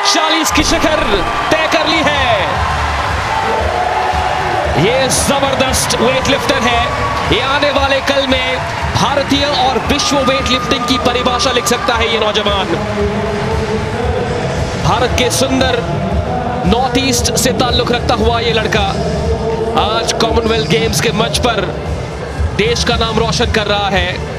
40 की शिखर तय कर ली है। ये जबरदस्त वेट लिफ्टर है। ये आने वाले कल में भारतीय और विश्व वेट लिफ्टिंग की परिभाषा लिख सकता है। ये नौजवान भारत के सुंदर नॉर्थ ईस्ट से ताल्लुक रखता हुआ ये लड़का आज कॉमनवेल्थ गेम्स के मंच पर देश का नाम रोशन कर रहा है।